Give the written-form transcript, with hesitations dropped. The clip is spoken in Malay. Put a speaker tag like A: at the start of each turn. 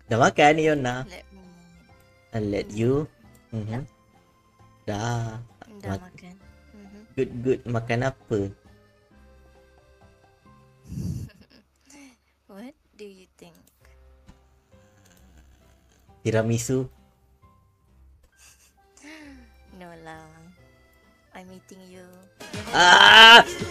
A: Dah makan ni Yona?
B: Let me.
A: I'll let you. Dah.
B: Dah makan.
A: Good. Makan apa?
B: What do you think?
A: Tiramisu.
B: No lah. I'm meeting you.
A: Ah!